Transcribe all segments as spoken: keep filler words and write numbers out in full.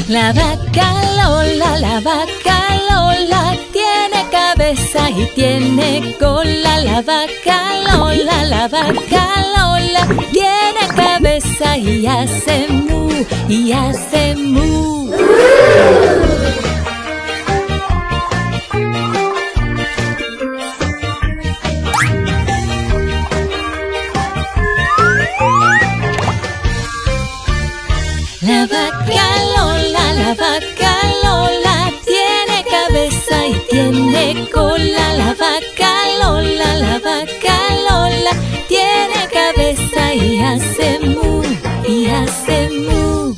La vaca Lola, la vaca Lola, tiene cabeza y tiene cola. La vaca Lola, la vaca Lola, tiene cabeza y hace mu, y hace mu. La vaca Lola, la vaca Lola, tiene cabeza y tiene cola. La vaca Lola, la vaca Lola, tiene cabeza y hace mu, y hace mu.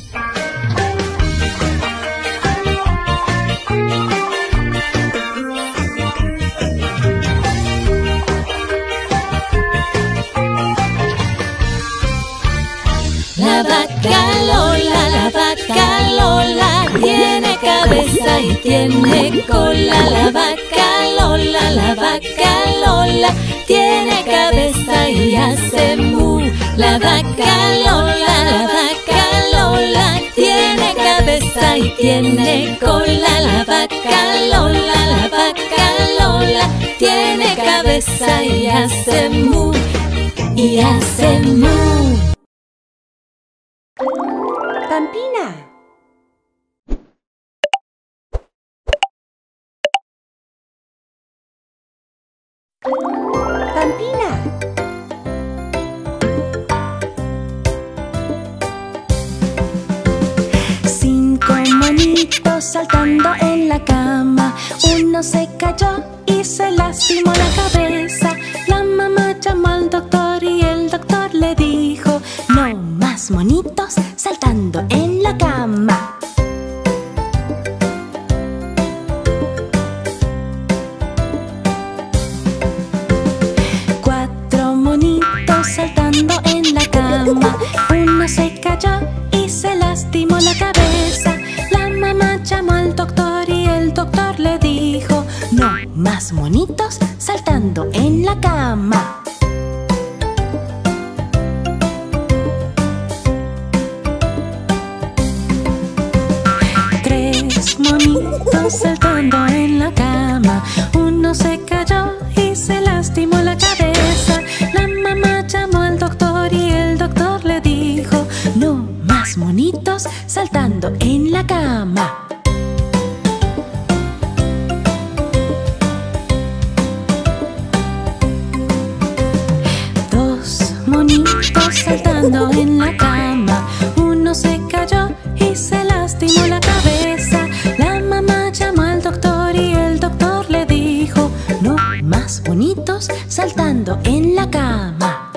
La vaca Lola, la vaca Lola, tiene cabeza y tiene cola. La vaca Lola, la vaca Lola, tiene cabeza y hace mu. La vaca Lola, la vaca Lola, tiene cabeza y tiene cola. La vaca Lola, la vaca Lola, tiene cabeza y hace mu, y hace mu. Pampina. Pampina. Cinco monitos saltando en la cama. Uno se cayó y se lastimó la cabeza. La mamá llamó al doctor y el doctor le dijo: no más monitos saltando en la cama. Cuatro monitos saltando en la cama. Uno se cayó y se lastimó la cabeza. La mamá llamó al doctor y el doctor le dijo: no más monitos saltando en la cama. Monitos saltando en la cama. Uno se cayó y se lastimó la cabeza. La mamá llamó al doctor y el doctor le dijo: no más monitos saltando en la cama. Dos monitos saltando en la cama. Uno se cayó y se lastimó la cabeza. La mamá llamó al doctor y el doctor le dijo: no más monitos saltando en la cama.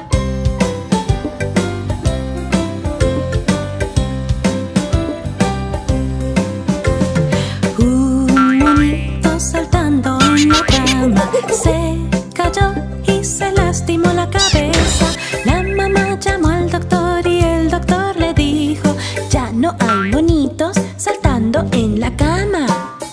Un monito saltando en la cama se cayó y se lastimó la cabeza. La mamá llamó al doctor y el doctor le dijo: ya no hay monitos saltando en la cama.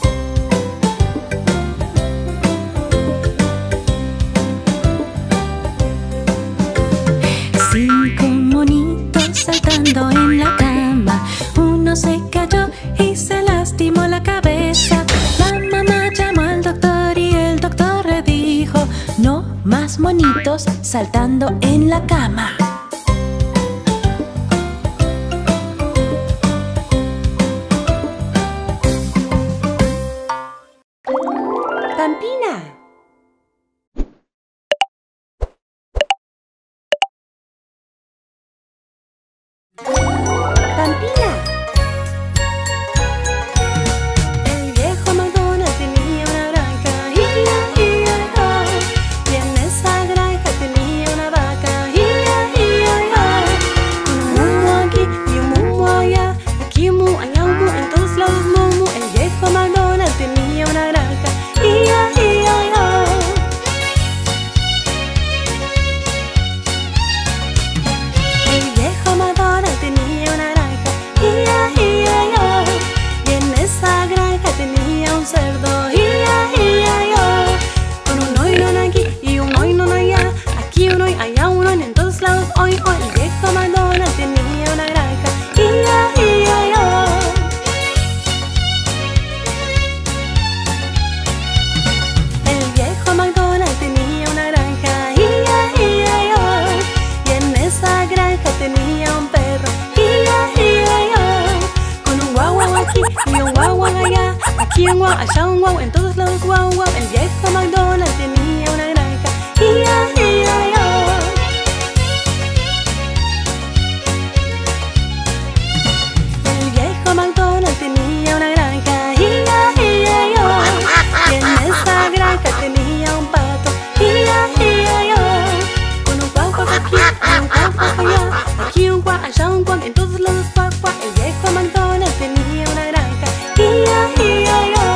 Cinco monitos saltando en la cama. Uno se cayó y se lastimó la cabeza. La mamá llamó al doctor y el doctor le dijo: no más monitos saltando en la cama. Pampina. Pampina. El viejo McDonald tenía una granja, ia, ia, oh. Y en esa granja tenía una vaca, ia, ia. y un guau guau allá. Aquí un guau, allá un guau, en todos lados guau guau. El viejo McDonald tenía una granja. ¡Ia, ia, ia! El viejo McDonald tenía una granja. ¡Ia, ia, ia! Y en esa granja tenía un pato. ¡Ia, ia, ia! Con un guau guau aquí, un guau guau allá. Aquí un guau, allá un guau, en todos lados guau guau. El viejo McDonald tenía una granja. ¡Ia, ia, ia!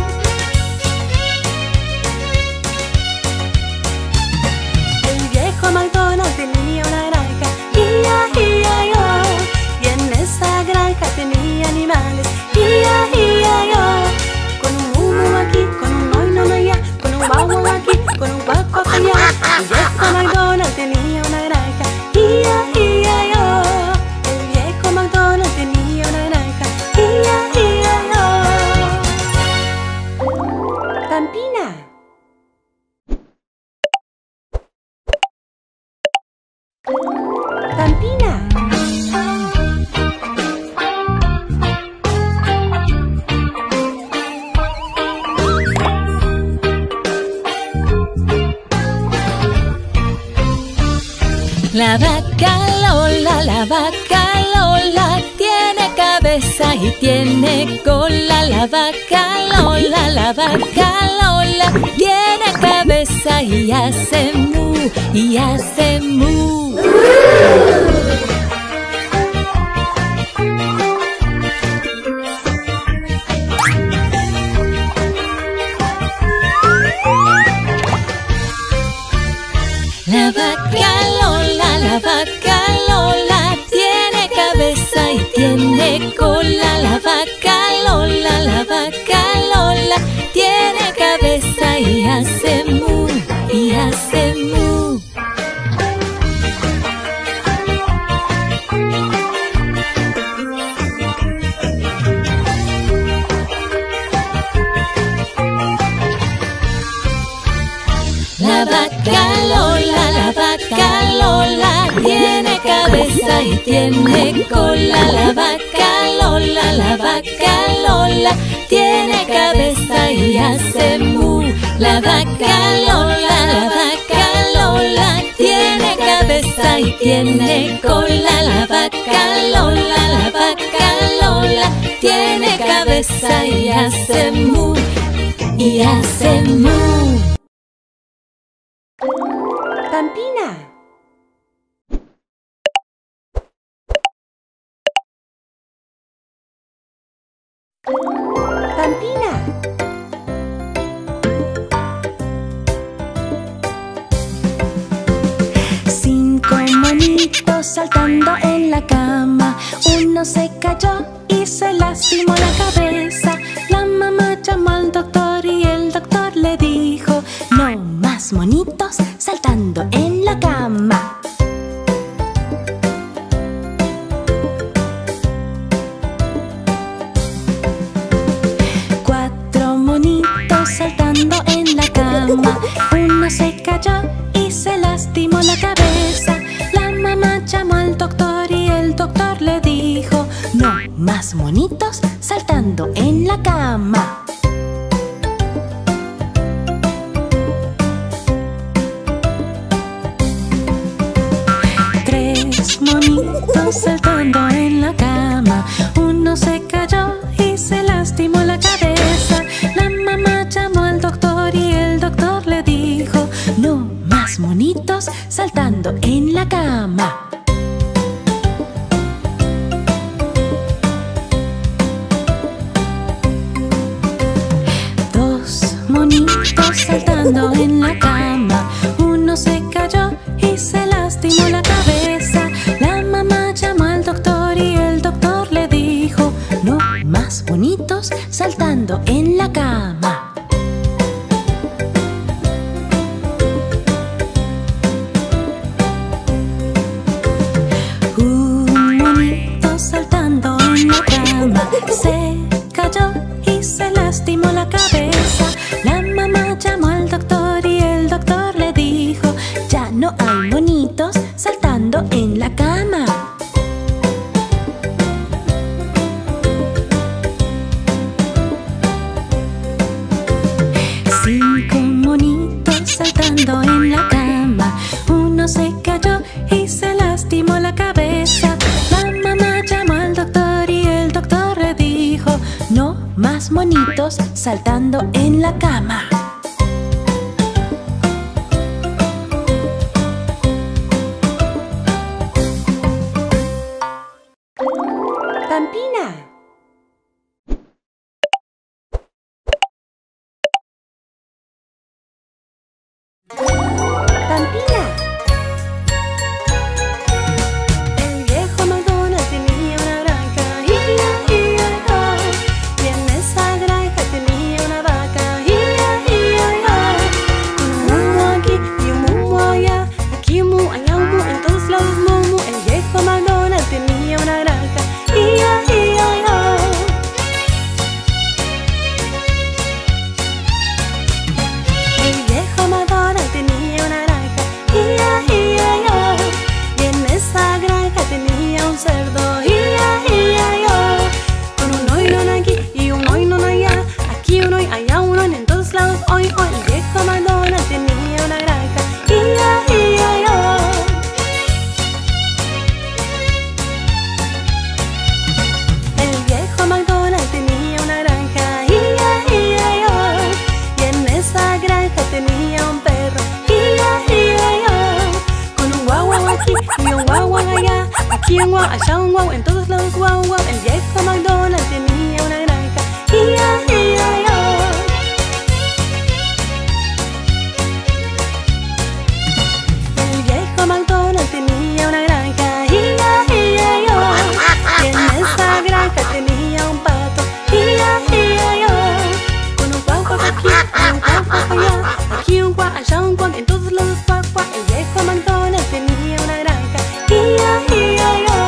El viejo McDonald tenía una granja. ¡Ia, ia, ia! Y en esa granja tenía animales. ¡Ia, ia, ia! Con un mu mu aquí, con un noi no no allá, con un guau guau aquí, con un guau guau allá. El viejo McDonald tenía una granja. ¡Ia, ia, ia! El viejo McDonald tenía una granja. ¡Ia, ia, ia! Pampina. Pampina. La vaca Lola, la vaca Lola, tiene cabeza y tiene cola. La vaca Lola, la vaca Lola, tiene cabeza y hace mu, y hace mu. La vaca Lola, la vaca Lola, tiene cabeza y tiene cola. La vaca Lola, la vaca Lola, tiene cabeza y hace mu, y hace mu. La vaca Lola, la vaca Lola, tiene cabeza y tiene cola. La vaca Lola, la vaca Lola, tiene cabeza y hace mu. La vaca Lola, la vaca Lola, tiene cabeza y tiene cola. La vaca Lola, la vaca Lola, tiene cabeza y hace mu, y hace mu. Pampina. Pampina. Cinco monitos saltando en la cama. Uno se cayó y se lastimó la cabeza. La mamá llamó al doctor y el doctor le dijo: no más monitos saltando en la cama. Cuatro monitos saltando en la cama. Uno se cayó y se lastimó la cabeza. La mamá llamó al doctor y el doctor le dijo: no más monitos saltando en la cama. Tres monitos saltando en la cama. Uno se cayó y se lastimó la cabeza. La mamá llamó al doctor y el doctor le dijo: no más monitos saltando en la cama. Dos monitos saltando en la cama. Uno se cayó y se lastimó la cabeza. La mamá llamó al doctor y el doctor le dijo: no más monitos saltando en la cama. Un monito saltando en la cama se cayó y se lastimó la cabeza. La mamá llamó al doctor y el doctor le dijo: ya no hay monitos saltando en la cama. No más monitos saltando en la cama. Pampina. Pampina. El viejo McDonald tenía una granja, ia, ia, ia. Y en esa granja tenía una vaca, ia, ia, ia. Con un mumu aquí y un mumu allá, aquí un mumu, allá un mumu, en todos lados mumu. El viejo McDonald tenía una granja, ia, ia, ia. El viejo McDonald tenía una granja, ia, ia, ia. Y en esa granja tenía un cerdo, ia, ia, ia. Con un oirón aquí y un oirón allá, aquí un oy, allá un oy, en todos lados oy, oy. El viejo McDonald tenía una granja, ia, ia, ia. El viejo McDonald tenía una granja, ia, ia, ia. Y en esa granja tenía un perro, ia, ia, ia. Con un guau guau aquí y un guau guau allá, aquí un guau, allá un guau, en todos lados guau guau. El viejo McDonald tenía una granja, ia, ia, ia. El viejo McDonald tenía una granja, ia, ia, ia. Y en esa granja tenía un pato, ia, ia, ia. Con un guau guau aquí y un guau guau allá, aquí un guau, allá un guau, en todos lados guau guau. El viejo McDonald tenía una granja, ia, ia, ia.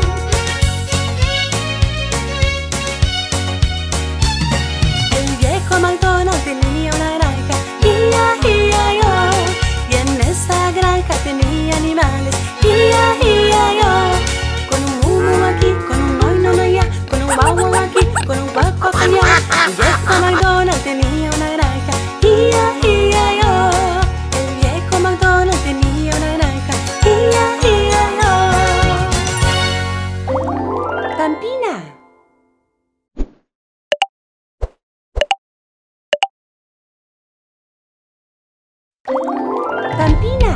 El viejo McDonald tenía una granja, ia, ia, ia. Y en esa granja tenía animales, ia, ia, ia. Con un mumu aquí, con un oinón allá, con un guau guau aquí, con un guau guau allá. El viejo McDonald tenía una granja, ia, ia, ia. El viejo McDonald tenía una granja, ia, ia, ia. Pampina. Pampina.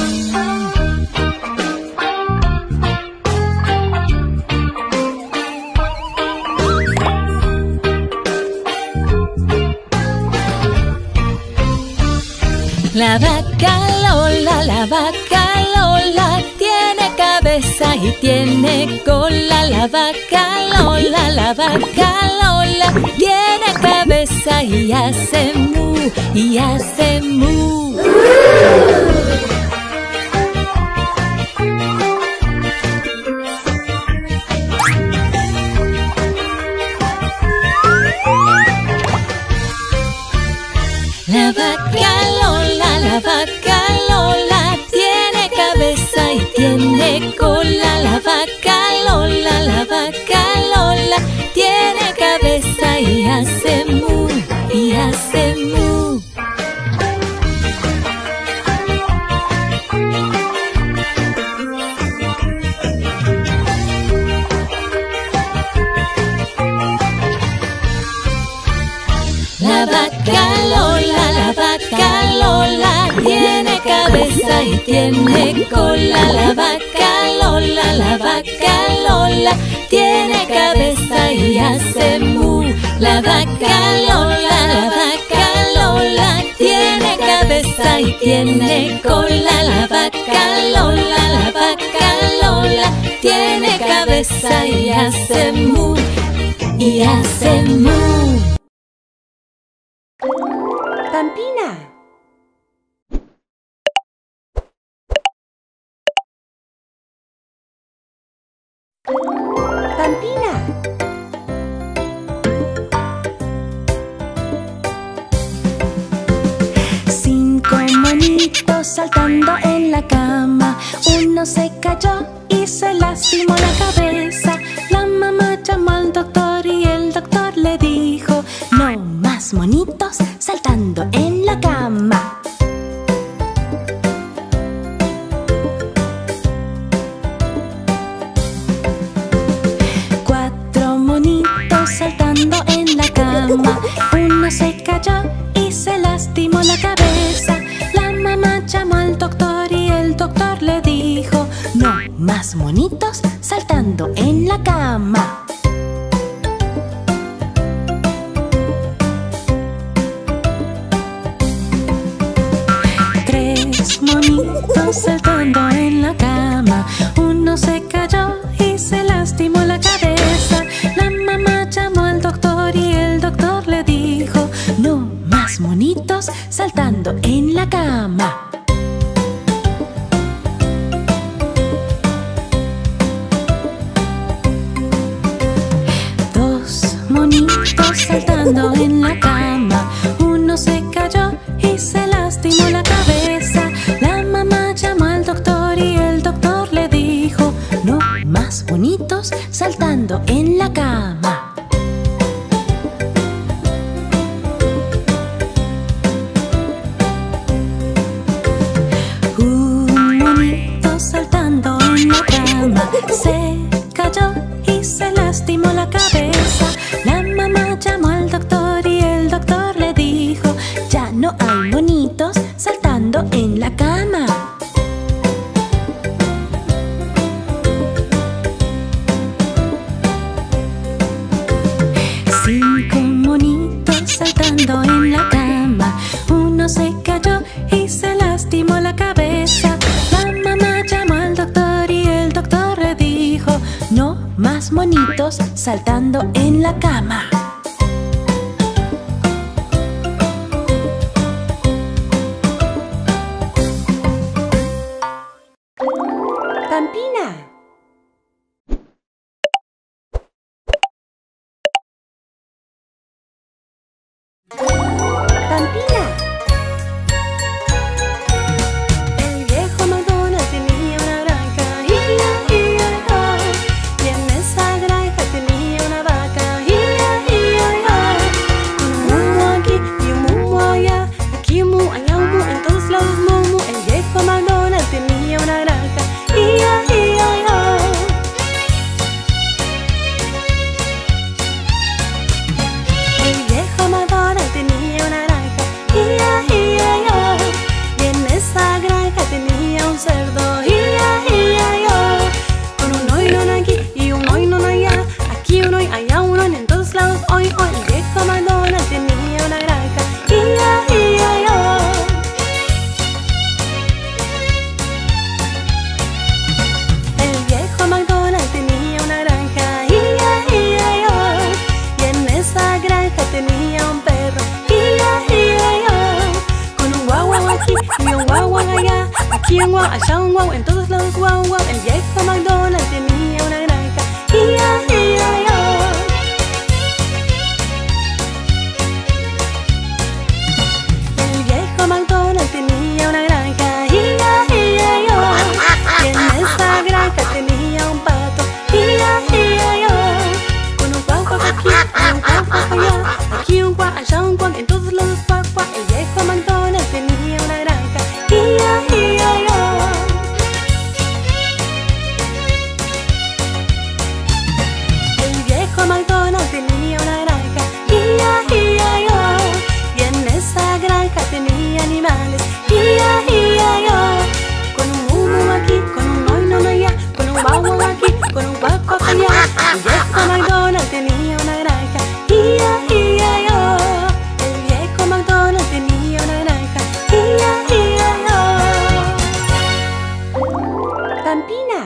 La vaca Lola, la vaca Lola, tiene cabeza y tiene cola. La vaca Lola, la vaca Lola, tiene cabeza y hace mu, y hace mu. La vaca Lola, la vaca Lola, tiene cabeza y tiene cola. La vaca Lola, la vaca Lola, tiene cabeza y hace mu, y hace mu. La vaca Lola, la vaca Lola, tiene cabeza y tiene cola. La vaca Lola, la vaca Lola, tiene cabeza y hace mu. La vaca Lola, la vaca Lola, tiene cabeza y tiene cola. La vaca Lola, la vaca Lola, tiene cabeza y hace mu, y hace mu. Pampina. Pampina. Cinco monitos saltando en la cama. Uno se cayó y se lastimó la cabeza. La mamá llamó al doctor y el doctor le dijo: no más monitos saltando en la cama. Cuatro monitos saltando saltando en la cama. Uno se cayó y se lastimó la cabeza. La mamá llamó al doctor y el doctor le dijo: no más monitos saltando en la cama. Monitos saltando en la cama. Uno se cayó y se lastimó la cabeza. La mamá llamó al doctor y el doctor le dijo: no más monitos saltando en la cama. Dos monitos saltando en la cama. Uno se cayó y se lastimó la cabeza. La mamá llamó al doctor y el doctor le dijo: no más monitos saltando en la cama. Un monito saltando en la cama se cayó y se lastimó la cabeza. La mamá llamó al doctor y el doctor le dijo: ya no hay monitos saltando en la cama. Cinco monitos saltando en la cama. Uno se cayó y se lastimó la cabeza. La mamá llamó al doctor y el doctor le dijo: no más monitos saltando en la cama. Pampina. Pampina. El viejo McDonald tenía una granja, ia, ia, ia. Y en esa granja tenía una vaca, ia, ia, ia. Con un mumu aquí y un mumu allá, aquí un mu, allá un mu, en todos lados mumu. El viejo McDonald tenía una granja, ia, ia, ia. El viejo McDonald tenía una granja, ia, ia, ia. Y en esa granja tenía un cerdo, ia, ia, ia. Con un oinón aquí y un oinón allá, aquí un oin, allá un oin, en todos lados oin, oin. El viejo McDonald tenía una granja, ia, ia, ia. El viejo McDonald tenía una granja, ia, ia, ia. Y en esa granja tenía un perro, ia, ia, ia. Con un guau guau aquí y un guau guau allá, aquí un guau, allá un guau, en todos lados guau guau. El viejo McDonald tenía una granja, ia, ia, ia. El viejo McDonald tenía una granja, ia, ia, ia. Y en esa granja tenía un pato, ia, ia, ia. Con un guau guau aquí y un guau guau allá, aquí un guau, allá un guau, en todos lados guau guau. El viejo McDonald tenía una granja, ia, ia, ia. El viejo McDonald tenía una granja, ia, ia, ia. Y en esa granja tenía animales, ia, ia, ia. Con un mumu aquí, con un oinón allá, con un guau guau aquí, con un guau guau allá. El viejo McDonald tenía una granja, ia, ia, ia. El viejo McDonald tenía una granja, ia, ia, ia. Pampina.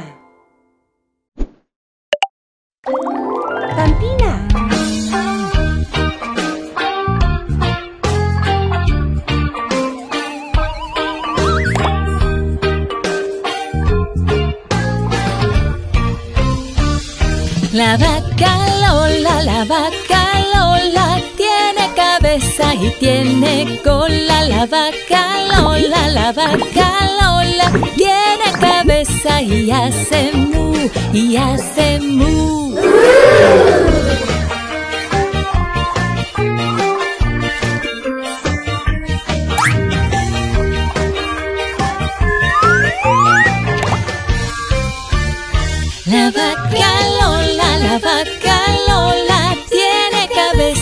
Pampina. La vaca Lola, la vaca Lola tiene cabeza y tiene cola. La vaca Lola, la vaca Lola tiene cabeza y hace mu, y hace mu. La vaca Lola, la vaca Lola tiene cabeza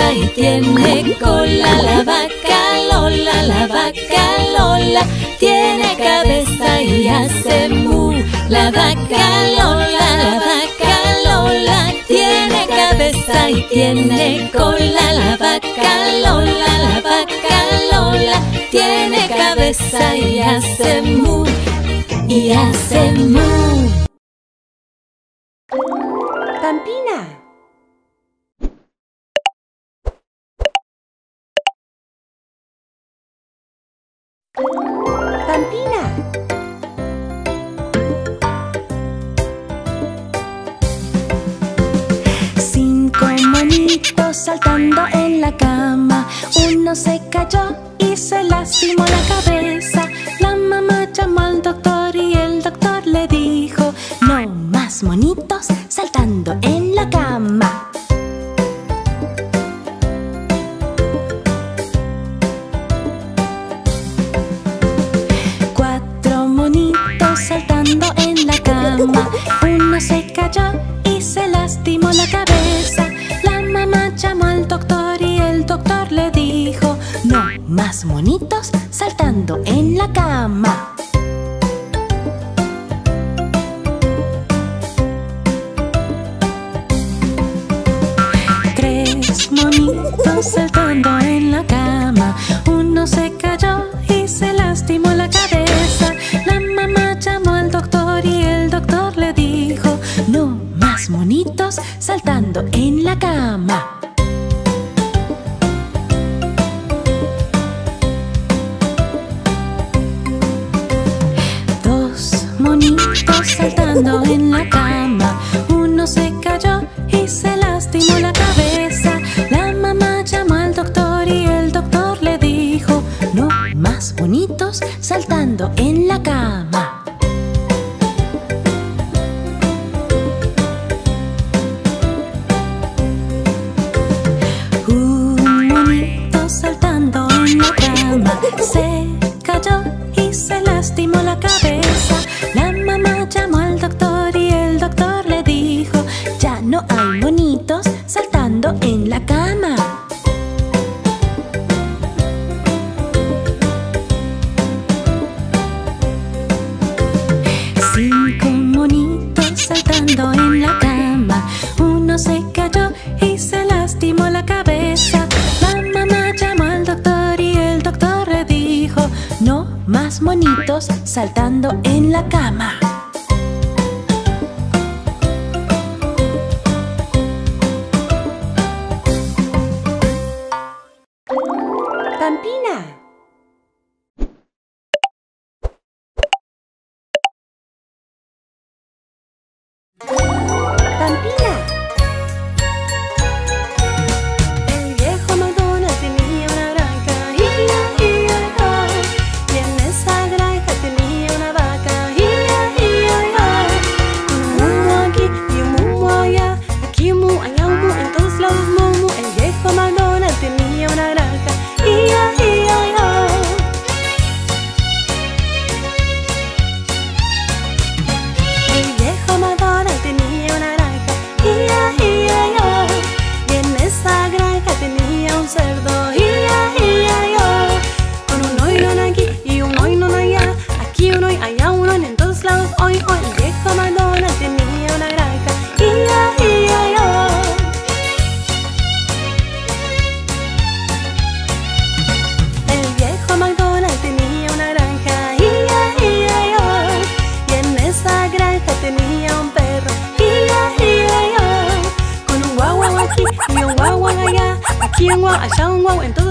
cabeza y tiene cola. La vaca Lola, la vaca Lola tiene cabeza y hace mu. La vaca Lola, la vaca Lola tiene cabeza y tiene cola. La vaca Lola, la vaca Lola tiene cabeza y hace mu, y hace mu. Pampina. Pampina. Cinco monitos saltando en la cama. Uno se cayó y se lastimó la cabeza. La mamá llamó al doctor y el doctor le dijo: no más monitos saltando en la cama. Cuatro monitos saltando en la cama. Uno se cayó y se lastimó la cabeza. La mamá llamó al doctor y el doctor le dijo: no más monitos saltando en la cama. Tres monitos saltando en la cama. Uno se cayó y se lastimó la cabeza. La mamá llamó al doctor y el doctor le dijo: no más monitos saltando en la cama. Dos monitos saltando en la cama. Uno se cayó y se lastimó la cabeza. La mamá llamó al doctor y el doctor le dijo: no más monitos saltando en la cama. Un monito saltando en la cama se cayó y se lastimó la cabeza. La mamá llamó al doctor y el doctor le dijo: ya no hay monitos saltando en la cama. Cinco monitos saltando en la cama. Uno se cayó y se lastimó la cabeza. La mamá llamó al doctor y el doctor le dijo: no más monitos saltando en la cama. Pampina. Pampina. El viejo McDonald tenía una granja, ia, ia, ia. Y en esa granja tenía una vaca, ia, ia, ia. Un mumu aquí y un mumu allá, aquí un mu, allá un mu, en todos lados mumu. El viejo McDonald tenía una granja, ia, ia, ia. El viejo McDonald tenía una granja, ia, ia, ia. Y en esa granja tenía un cerdo, ia, ia, ia. Con un oirón aquí y un oirón allá, aquí un oy, allá un oy, en todos lados oy, oy. El viejo McDonald tenía una granja, ia, ia, ia. El viejo McDonald tenía una granja, ia, ia, ia. Y en esa granja tenía un perro, ia, ia, ia. Con un guau guau aquí y un guau guau allá, aquí un guau, allá un guau, en todos